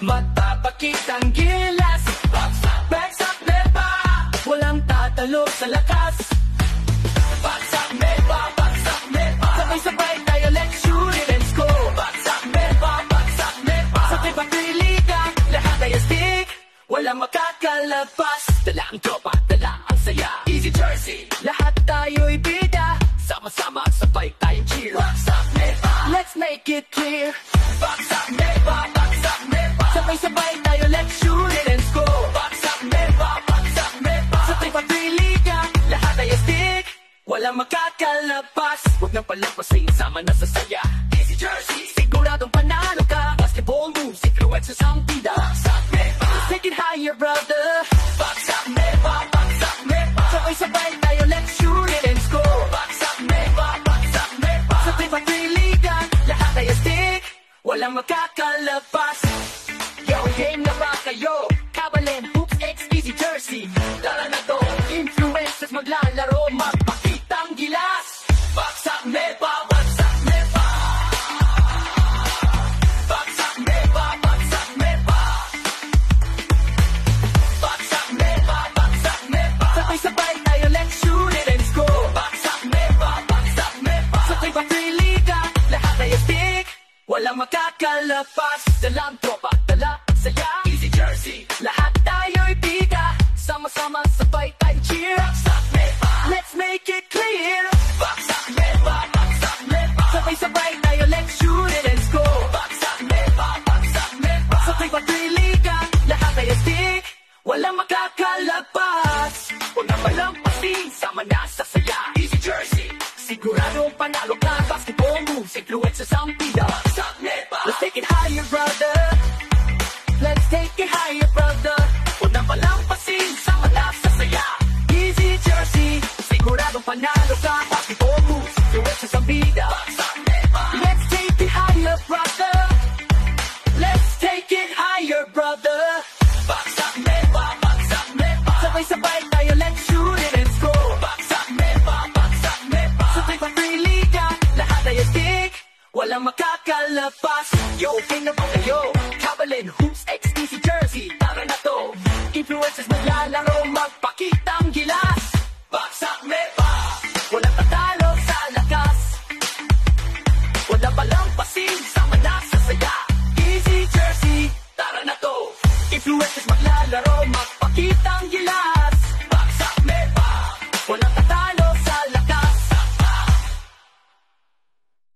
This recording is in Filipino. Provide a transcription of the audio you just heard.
Magpapakitang gilas. Bagsak mepa, walang tatalo sa lakas. Bagsak mepa, sabay-sabay tayo, let's shoot it and score. Bagsak mepa, sa tiba-triliga, lahat ay astig, walang makakalabas. Dala ang tropa, dala ang saya, easy jersey, lahat tayo'y bida, sama-sama sabay tayong cheer. Bagsak mepa, let's make it clear. Bagsak mepa, sabay-sabay tayo, let's shoot it and score. Bagsak mepa, sa tiba-triliga, lahat ay astig, walang makakalabas. Huwag nang palampasin, sama na sa saya, easy jersey, siguradong panalo ka. Basketball moves, influences ang bida. Bagsak mepa, take it higher brother. Bagsak mepa, sabay-sabay tayo, let's shoot it and score. Bagsak mepa, sa tiba-triliga, lahat ay astig, walang makakalabas. Yo, game na ba kayo? Cabalenhoops X easy jersey, tara na to, influences maglalaro, magpakitang gilas. Bagsak mepa, bagsak mepa. Bagsak mepa, bagsak mepa. Bagsak mepa, sabay-sabay tayo, let's shoot it and score. Bagsak mepa, sa tiba-triliga, lahat ay astig, walang makakalabas. Dalang tropa, dala ang saya, easy jersey, lahat tayo'y bida, sama-sama sabay tayo cheer. Bagsak mepa, let's make it clear. Bagsak mepa, sabay-sabay tayo, let's shoot it and score. Bagsak mepa, sa tiba-triliga, lahat ay astig, walang makakalabas. Huwag na palampasin, sama na sa saya, easy jersey, siguradong panalo ka. Basketball moves, influences ang bida. Bagsak mepa, let's take it higher brother. Let's take it higher brother. Huwag na palampasin, sama na sa saya, easy jersey, siguradong panalo ka. Basketball moves, influences ang bida. Bagsak mepa, let's take it higher brother. Let's take it higher brother. Bagsak mepa, sabay-sabay tayo, let's shoot it and score. Bagsak mepa, sa tiba-triliga, lahat ay astig, walang makakalabas. Yo, game na ba kayo? Cabalenhoops X easy jersey, tara na to, influences maglalaro, magpakitang gilas. Bagsak mepa, walang tatalo sa lakas, wala palampasin, sama na sa saya, easy jersey, tara na to, influences maglalaro, magpakitang gilas. Bagsak mepa, walang tatalo